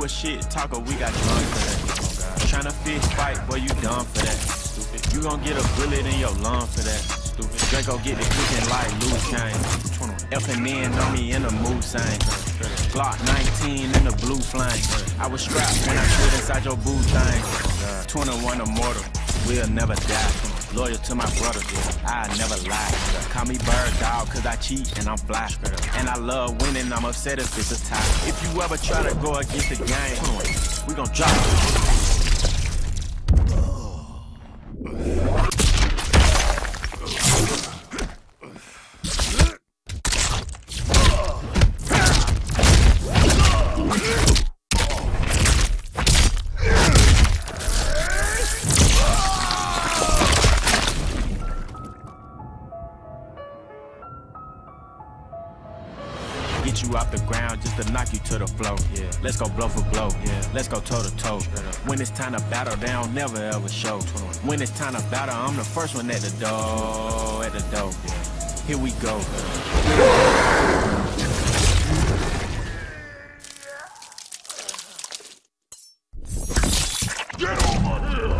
shit talker, we got drunk for that. Tryna fist fight, boy, you dumb for that. Stupid. You gon' get a bullet in your lung for that. Stupid. Draco get the cooking like loose change. F&N on me in the mood sign. Glock 19 in the blue flame. I was strapped when I slid inside your boot thing. 21 immortal, we'll never die. Loyal to my brother, I never lie. Call me bird dog, cause I cheat and I'm fly. And I love winning, I'm upset if it's a tie. If you ever try to go against the game, we gon' drop it. Get you off the ground just to knock you to the floor. Yeah. Let's go blow for blow. Yeah. Let's go toe to toe. When it's time to battle, they don't never ever show. When it's time to battle, I'm the first one at the door. At the door. Yeah. Here we go. Get over here.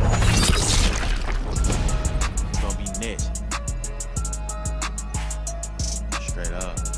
It's gonna be next. Straight up.